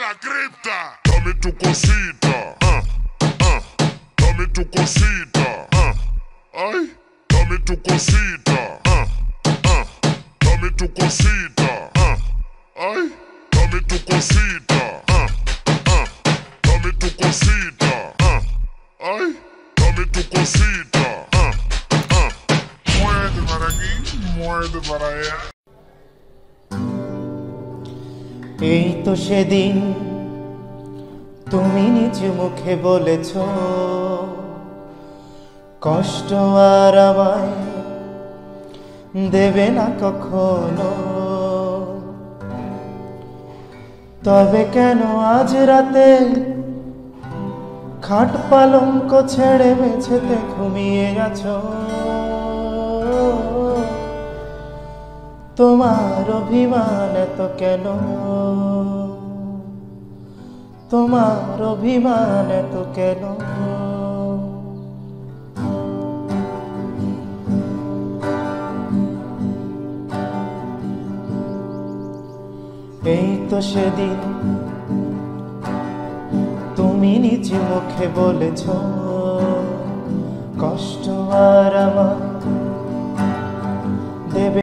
la cripta. Dame tu cosita, dame tu cosita, ay, dame tu cosita, dame tu cosita, ay, dame tu cosita, dame tu cosita, ay, dame tu cosita, muerde para aquí, muerde para allá. এই তো সেদিন তুমি নিজ মুখে বলেছ কষ্ট আর আমায় দেবে না কখনো, তবে কেন আজ রাতে খাট পালঙ্ক ছেড়ে মেঝেতে ঘুমিয়ে গেছো? তোমার অভিমান এত কেন, তোমার অভিমান এত কেন? এই তো সেদিন তুমি নিজ মুখে বলেছ কষ্ট আর আমার